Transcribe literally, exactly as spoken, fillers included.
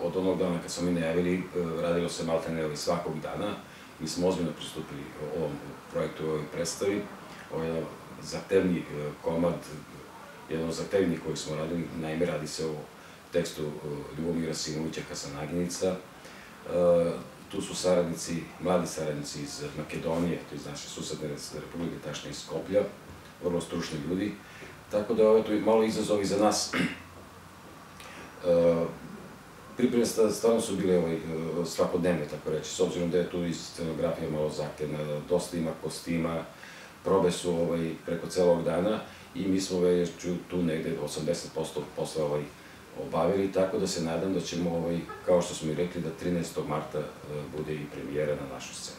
od onog dana kad smo mi najavili, radilo se maltene svakog dana. Mi smo ozbiljno pristupili ovom projektu, ovoj predstavi. Ovo je zahtevni komad, jedan od zahtevnijih kojeg smo radili. Naime, radi se o tekstu Ljubomira Simovića Hasanaginica. Tu su saradnici, mladi saradnici iz Makedonije, to je iz naše susedne republike, tačnije iz Skoplja, vrlo stručni ljudi. Tako da ovo je malo izazov i za nas. Pripreme stvarno su bile svakodnevne, tako reći, s obzirom da je tu i scenografija malo zahtevna, dosta ima kostima, probe su preko celog dana i mi smo već tu negde osamdeset posto posla obavili, tako da se nadam da ćemo, kao što smo i rekli, da trinaestog marta bude i premijera na našoj sceni.